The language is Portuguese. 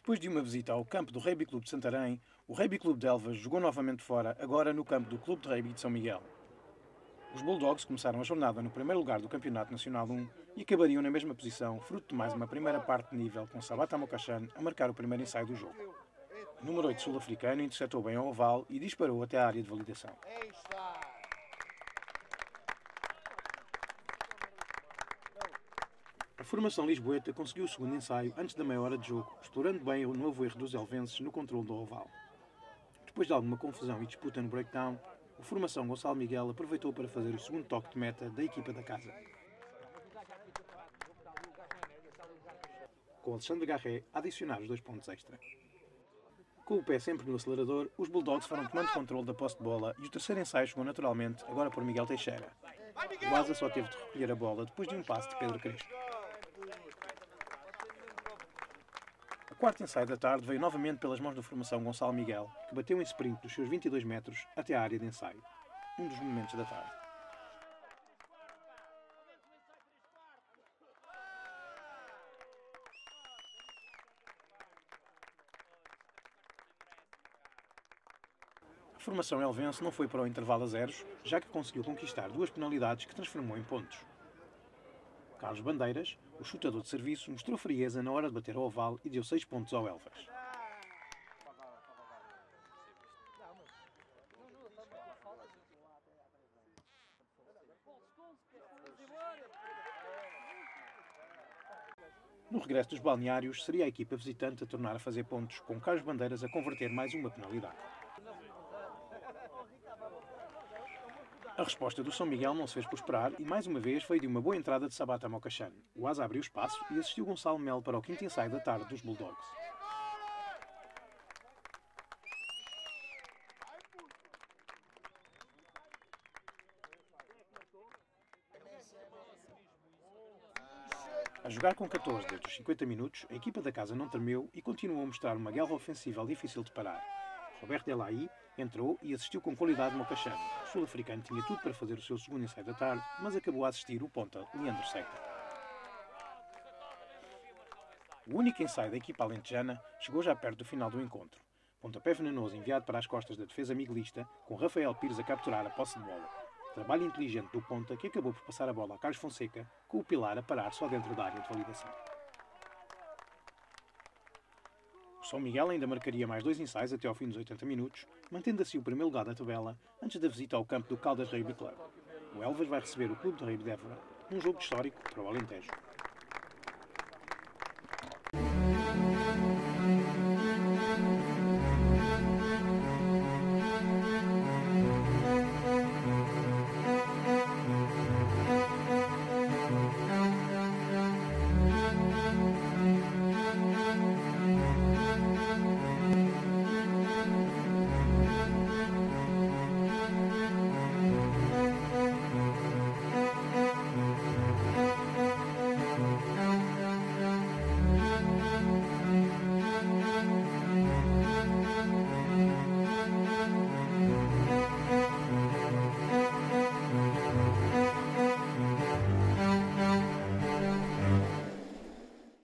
Depois de uma visita ao campo do Rugby Clube de Santarém, o Rugby Clube de Elvas jogou novamente fora, agora no campo do Clube de Rugby de São Miguel. Os Bulldogs começaram a jornada no primeiro lugar do Campeonato Nacional 1 e acabariam na mesma posição, fruto de mais uma primeira parte de nível, com Sabata Mokashan a marcar o primeiro ensaio do jogo. O número 8 sul-africano interceptou bem ao oval e disparou até a área de validação. A formação lisboeta conseguiu o segundo ensaio antes da meia hora de jogo, explorando bem o novo erro dos elvenses no controle do oval. Depois de alguma confusão e disputa no breakdown, a formação Gonçalo Miguel aproveitou para fazer o segundo toque de meta da equipa da casa, com Alexandre Garré a adicionar os 2 pontos extra. Com o pé sempre no acelerador, os Bulldogs foram tomando controle da posse de bola e o terceiro ensaio chegou naturalmente, agora por Miguel Teixeira. O Asa só teve de recolher a bola depois de um passe de Pedro Crespo. O quarto ensaio da tarde veio novamente pelas mãos da formação Gonçalo Miguel, que bateu em sprint dos seus 22 metros até à área de ensaio. Um dos momentos da tarde. A formação elvense não foi para o intervalo a zeros, já que conseguiu conquistar 2 penalidades que transformou em pontos. Carlos Bandeiras, o chutador de serviço, mostrou frieza na hora de bater ao oval e deu 6 pontos ao Elvas. No regresso dos balneários, seria a equipa visitante a tornar a fazer pontos, com Carlos Bandeiras a converter mais uma penalidade. A resposta do São Miguel não se fez por esperar e mais uma vez veio de uma boa entrada de Sabata Mokashan. O Asa abriu espaço e assistiu Gonçalo Melo para o quinto ensaio da tarde dos Bulldogs. A jogar com 14 desde os 50 minutos, a equipa da casa não tremeu e continuou a mostrar uma guerra ofensiva difícil de parar. Roberto Delaí entrou e assistiu com qualidade Mokashan. O sul-africano tinha tudo para fazer o seu segundo ensaio da tarde, mas acabou a assistir o ponta Leandro Seca. O único ensaio da equipa alentejana chegou já perto do final do encontro. Pontapé venenoso enviado para as costas da defesa miguelista, com Rafael Pires a capturar a posse de bola. Trabalho inteligente do ponta que acabou por passar a bola a Carlos Fonseca, com o Pilar a parar só dentro da área de validação. O São Miguel ainda marcaria mais 2 ensaios até ao fim dos 80 minutos, mantendo assim o primeiro lugar da tabela antes da visita ao campo do Caldas Rugby Club. O Elvas vai receber o Clube de Rugby de Évora, num jogo histórico para o Alentejo.